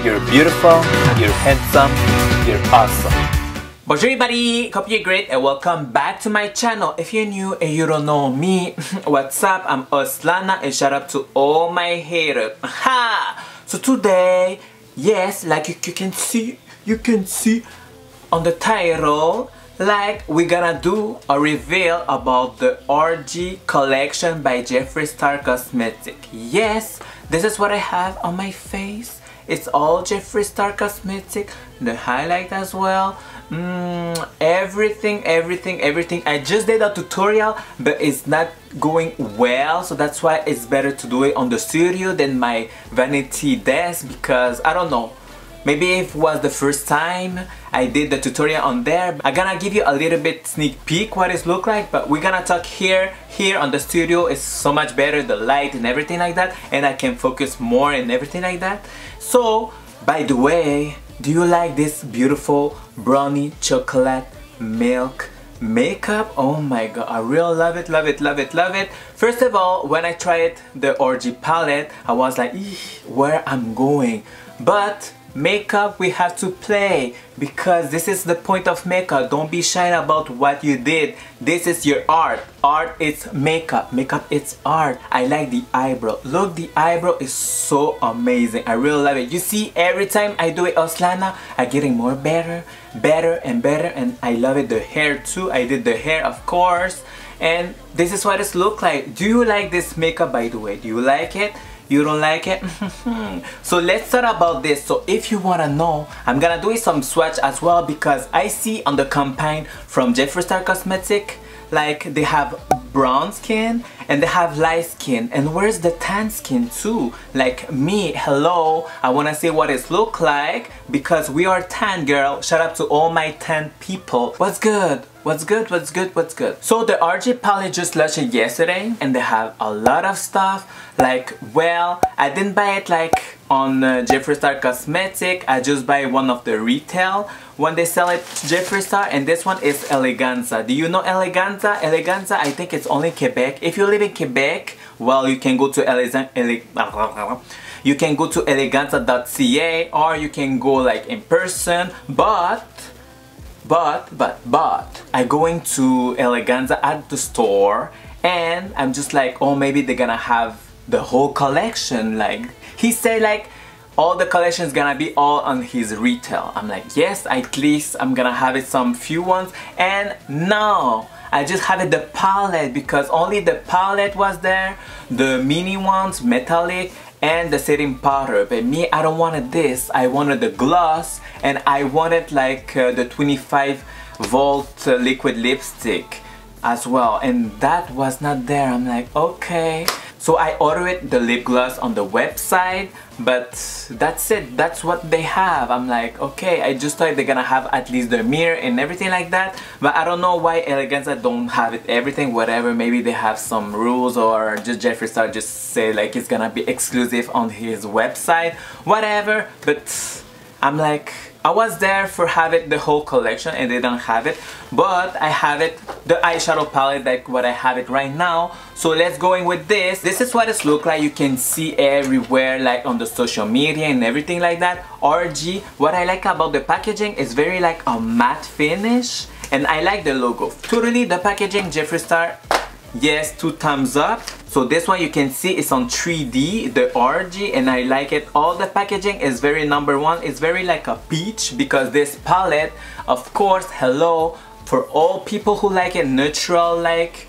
You're beautiful, you're handsome, you're awesome. Bonjour everybody, hope you're great and welcome back to my channel. If you're new and you don't know me, what's up? I'm Oslana and shout out to all my haters. Ha! So today, yes, like you can see on the title, like we're gonna do a reveal about the RG collection by Jeffree Star Cosmetics. Yes, this is what I have on my face. It's all Jeffree Star Cosmetics, the highlight as well. Everything. I just did a tutorial, but it's not going well, so that's why it's better to do it on the studio than my vanity desk, because I don't know, maybe if it was the first time I did the tutorial on there. I'm gonna give you a little bit sneak peek what it look like, but we're gonna talk here on the studio. It's so much better, the light and everything like that, and I can focus more and everything like that. So by the way, do you like this beautiful brownie chocolate milk makeup? Oh my god, I really love it. First of all, when I tried the RG palette, I was like, where I'm going, but makeup we have to play, because this is the point of makeup. Don't be shy about what you did. This is your art. Art is makeup. Makeup is art. I like the eyebrow. Look, the eyebrow is so amazing. I really love it. You see, every time I do it, Oslana, I'm getting more better and better, and I love it. The hair too. I did the hair, of course, and this is what it looks like. Do you like this makeup, by the way? Do you like it? You don't like it? So let's start about this. So if you wanna know, I'm gonna do some swatch as well, because I see on the campaign from Jeffree Star Cosmetics, like they have brown skin and they have light skin, and where's the tan skin too? Like me, hello, I wanna see what it look like, because we are tan, girl. Shout out to all my tan people. What's good? What's good? So the RG palette just launched yesterday, and they have a lot of stuff. Like, well, I didn't buy it like on Jeffree Star Cosmetics. I just buy one of the retail when they sell it Jeffree Star, and this one is Eleganza. Do you know Eleganza? Eleganza, I think it's only Quebec. If you live in Quebec, well, you can go to eleganza.ca, or you can go like in person, but I going to Eleganza at the store, and I'm just like, oh, maybe they're gonna have the whole collection. Like he said, like all the collection is gonna be all on his retail. I'm like, yes, at least I'm gonna have it some few ones. And no, I just have it the palette, because only the palette was there, the mini ones, metallic, and the setting powder. But me, I don't wanted this. I wanted the gloss, and I wanted like the 25-volt liquid lipstick as well, and that was not there. I'm like, okay. So I ordered the lip gloss on the website, but that's it. That's what they have. I'm like, okay, I just thought they're gonna have at least the mirror and everything like that, but I don't know why Eleganza don't have it everything, whatever. Maybe they have some rules, or just Jeffree Star just say like it's gonna be exclusive on his website, whatever. But I'm like, I was there for have it the whole collection, and they don't have it, but I have it, the eyeshadow palette, like what I have it right now. So let's go in with this. This is what it look like. You can see everywhere, like on the social media and everything like that. RG, what I like about the packaging is very like a matte finish, and I like the logo. Totally, the packaging, Jeffree Star, yes, 2 thumbs up. So this one you can see it's on 3D, the RG, and I like it. All the packaging is very #1. It's very like a peach, because this palette, of course, hello, for all people who like it neutral, like,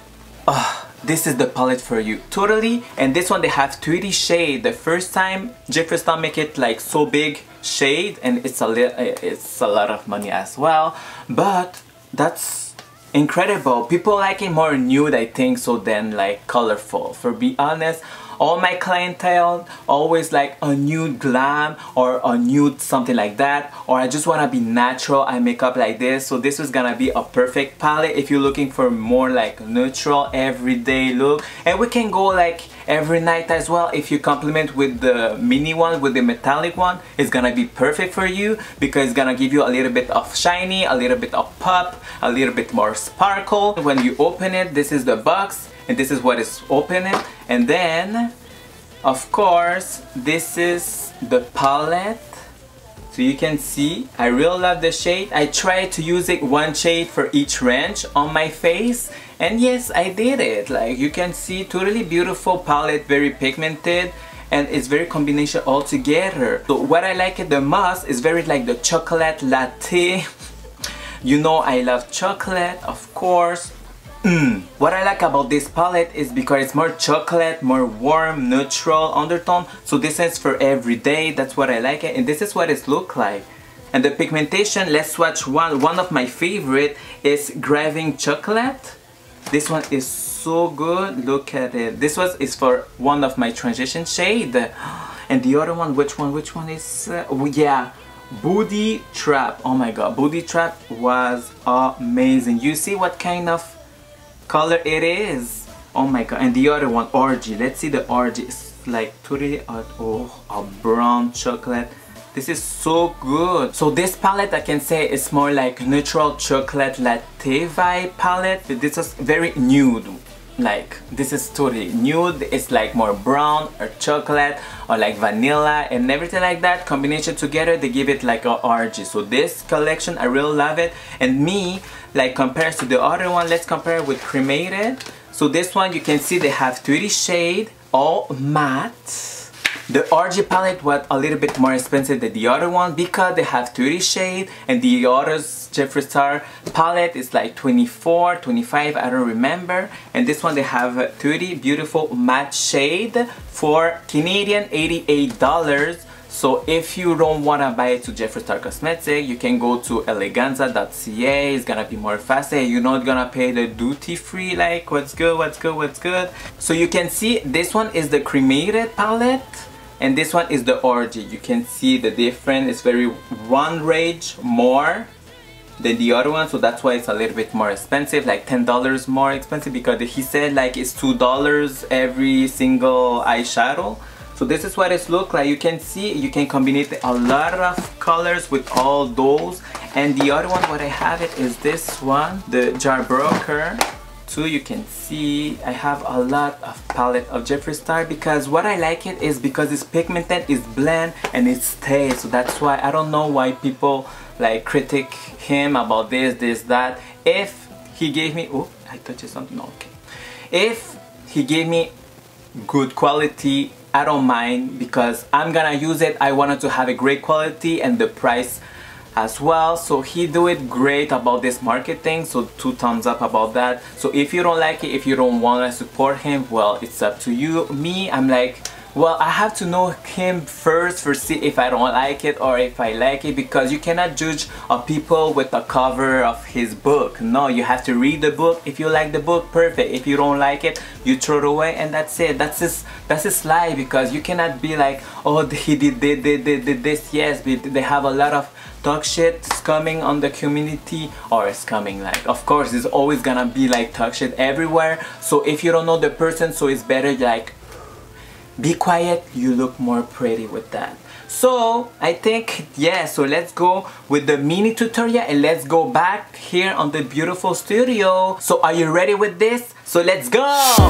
this is the palette for you, totally. And this one, they have 3D shade. The first time Jeffree Star make it like so big shade, and it's a lot of money as well, but that's incredible. People like it more nude, I think, so than like colorful. For be honest, all my clientele always like a nude glam or a nude something like that, or I just want to be natural, I make up like this. So this is gonna be a perfect palette if you're looking for more like neutral everyday look. And we can go like every night as well. If you complement with the mini one, with the metallic one, it's gonna be perfect for you, because it's gonna give you a little bit of shiny, a little bit of pop, a little bit more sparkle. When you open it, this is the box, and this is what is opening, and then of course, this is the palette. So you can see, I really love the shade. I tried to use it one shade for each range on my face. And yes, I did it. Like you can see, totally beautiful palette, very pigmented. And it's very combination all together. So what I like it the most is very like the chocolate latte. You know I love chocolate, of course. What I like about this palette is because it's more chocolate, more warm, neutral undertone. So this is for every day. That's what I like it, and this is what it looks like. And the pigmentation, let's swatch one. One of my favorite is Graving Chocolate. This one is so good. Look at it. This one is for one of my transition shade. And the other one, which one is? Yeah. Booty Trap. Oh my god, Booty Trap was amazing. You see what kind of color it is? Oh my god. And the other one, Orgy. Let's see the Orgy. It's like totally a brown chocolate. This is so good. So this palette, I can say, is more like neutral chocolate latte vibe palette. This is very nude. Like this is totally nude. It's like more brown or chocolate or like vanilla and everything like that. Combination together, they give it like a orgy. So this collection, I really love it. And me, like compared to the other one, let's compare it with Cremated. So this one, you can see they have 30 shade, all matte. The RG palette was a little bit more expensive than the other one because they have 30 shade, and the other's Jeffree Star palette is like 24, 25, I don't remember. And this one they have 30 beautiful matte shade for Canadian $88. So if you don't want to buy it to Jeffree Star Cosmetics, you can go to eleganza.ca. It's gonna be more faster. You're not gonna pay the duty free. Like what's good, what's good, what's good. So you can see this one is the Cremated palette and this one is the Orgy. You can see the difference. It's very one range more than the other one, so that's why it's a little bit more expensive, like $10 more expensive, because he said like it's $2 every single eyeshadow. So this is what it looks like. You can see, you can combine a lot of colors with all those. And the other one, what I have it is this one, the Jawbreaker. So you can see I have a lot of palette of Jeffree Star, because what I like it is because it's pigmented, it's blend, and it stays. So that's why I don't know why people like critic him about this, that. If he gave me, oh, I touched something, no, okay. If he gave me good quality, I don't mind, because I'm gonna use it. I wanted to have a great quality and the price as well. So he do it great about this marketing, so 2 thumbs up about that. So if you don't like it, if you don't want to support him, well, it's up to you. Me, I'm like, well, I have to know him first for see if I don't like it or if I like it, because you cannot judge people with the cover of his book. No, you have to read the book. If you like the book, perfect. If you don't like it, you throw it away, and that's it. That's his lie, because you cannot be like, oh, he did this. Yes, they have a lot of talk shit coming on the community, or it's coming, like, of course it's always gonna be like talk shit everywhere. So if you don't know the person, so it's better like be quiet. You look more pretty with that. So I think, yeah, so let's go with the mini tutorial and let's go back here on the beautiful studio. So are you ready with this? So let's go.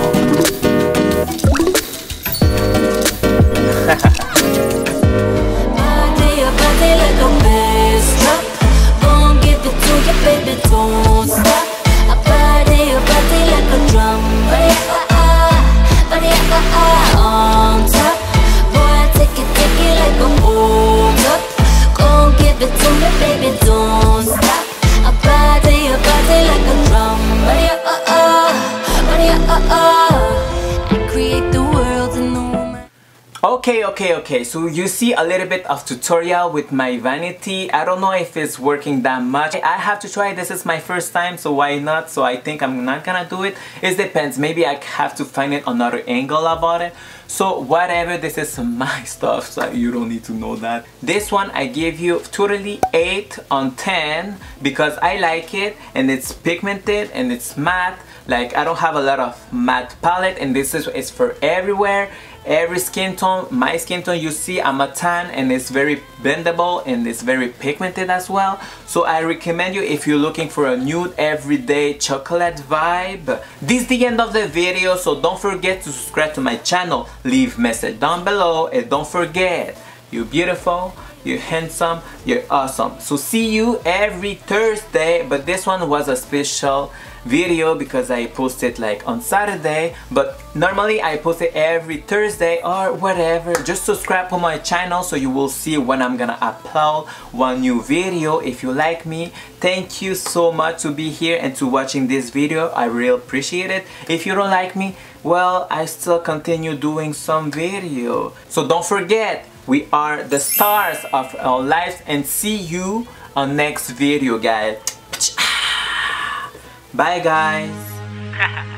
Okay, so you see a little bit of tutorial with my vanity. I don't know if it's working that much. I have to try. This is my first time, so why not? So I think I'm not gonna do it. It depends. Maybe I have to find it another angle about it. So whatever, this is my stuff, so you don't need to know that. This one I give you totally 8 on 10 because I like it, and it's pigmented and it's matte. Like I don't have a lot of matte palette, and this is it's for everywhere. every skin tone. My skin tone, you see, I'm a tan and it's very bendable and it's very pigmented as well. So I recommend you if you're looking for a nude everyday chocolate vibe. This is the end of the video, so don't forget to subscribe to my channel, leave message down below, and don't forget, you're beautiful, you're handsome, you're awesome. So see you every Thursday, but this one was a special video because I posted like on Saturday, but normally I post it every Thursday or whatever. Just subscribe to my channel so you will see when I'm gonna upload one new video. If you like me, thank you so much to be here and to watching this video. I really appreciate it. If you don't like me, well, I still continue doing some video. So don't forget, we are the stars of our lives, and see you on next video, guys. Bye, guys.